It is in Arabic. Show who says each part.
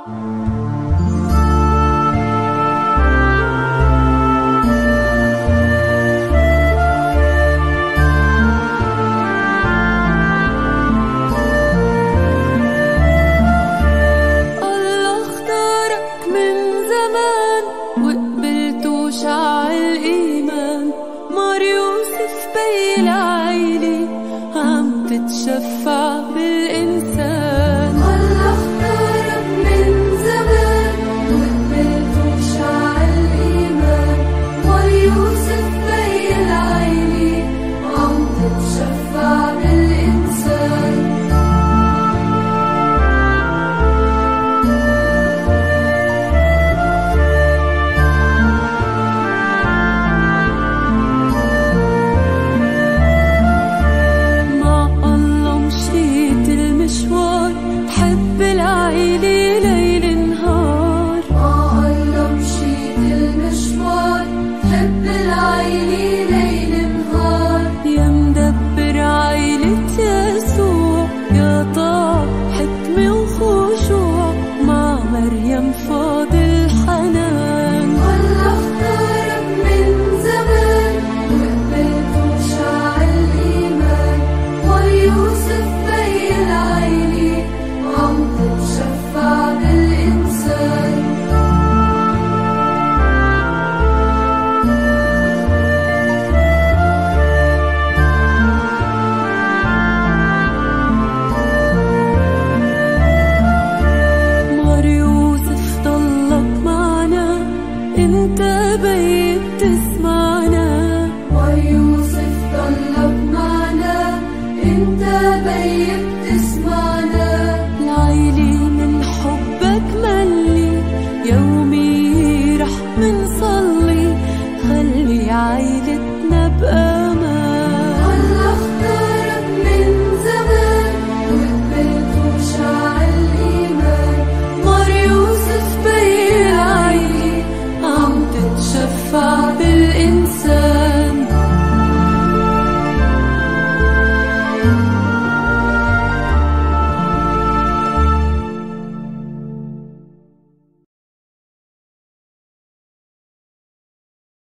Speaker 1: العيلة عم تتشفع بالإنسان.
Speaker 2: الله اختارك من زمان وقبلت وشاع الإيمان، ويوسف بي العيلة عم تتشفع بالإنسان.
Speaker 1: مريم فاض الحنان.
Speaker 2: والله اختارك من زمان وقبلت وشاع الإيمان، ويوسف بي العيلة عم تتشفع بالإنسان.
Speaker 1: انت بي بتسمعنا،
Speaker 2: ويوسف ضلك معنا، انت بي بتسمعنا.
Speaker 1: العيلة من حبك ملي، يومي رح منصلي، خلي عيلتنا بقى